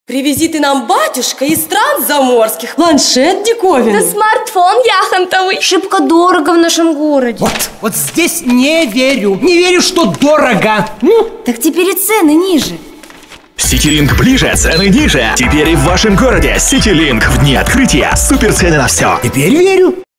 Привези ты нам, батюшка, из стран заморских планшет диковинный. Да смартфон яхонтовый. Шибко дорого в нашем городе. Вот здесь не верю. Не верю, что дорого. Так теперь и цены ниже. Ситилинк ближе, цены ниже. Теперь и в вашем городе Ситилинк. В дни открытия суперцены на все. Теперь верю.